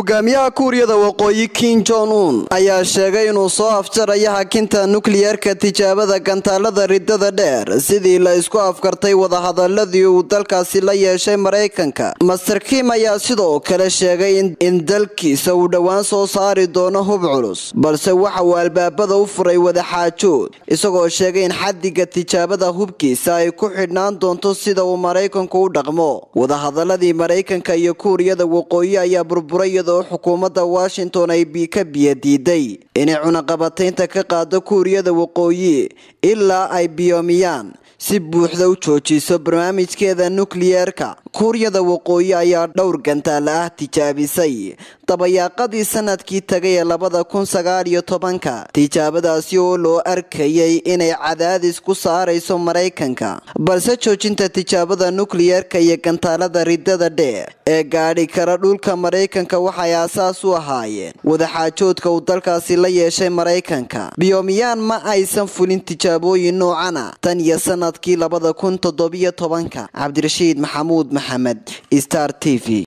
hogaamiyaha Kuuriyada Waqooyi Kim Jong-un ayaa sheegay inuu soo afjarayo hakinta nukliyeerka tijaabada gantaalada ridada dheer sidii la isku afkartay wadahadaladii uu dalkaasi la yeeshay Mareykanka. Master Kim ayaa sidoo kale sheegay in dalkiisa uu dhawaan soo saari doono hub culus, balse waxa uu albaabada u furay wadaxaajood, isagoo sheegay in xaddiga tijaabada hubkiisa ay ku xidhnaan doonto sida uu Mareykanku u dhaqmo. Wadahadaladii Mareykanka iyo Kuuriyada Waqooyi ayaa burburay iyadoo xukuumadda Washington ay ka biyadiiday inay cunaqabataynta ka qaado Kuuriyada Waqooyi ilaa ay Pyongyang si buuxda u joojiso barnaamijkeeda nukliyeerka. Kuuriyada Waqooyi ayaa dhowr gantaal ah tijaabisay dabayaaqadii sanadkii tagay ee 2019 tijaabadaasi oo loo arkayay inay cadaadis ku saarayso Mareykanka, balse joojinta tijaabada nukliyeerka iyo gantaalada ridada dheer ee gaadhi kara dhulka Mareykanka waxay aasaas u ahaayeen wadaxaajoodka uu dalkaasi la yeeshay Mareykanka. Pyongyang ma aysan fulin tijaabooyin noocan ah tan iyo sanadkii 2017. Cabdirashiid Maxamuud Maxamed, Star TV.